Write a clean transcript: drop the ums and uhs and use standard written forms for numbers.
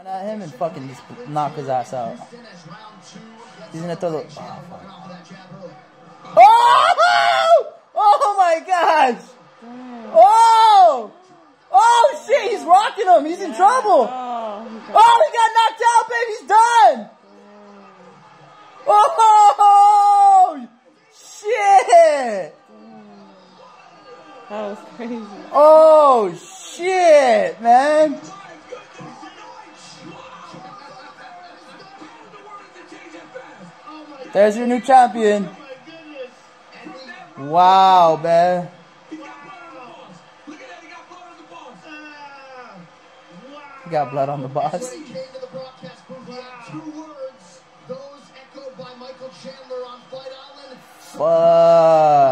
At him and fucking just knock his ass out. He's gonna throw the. Oh! Oh my gosh! Oh! Oh shit! He's rocking him. He's in trouble. Oh, he got knocked out, baby. He's done. Oh shit! That was crazy. Oh shit, man! There's your new champion. Wow, man. He got blood on the boss. Fuck.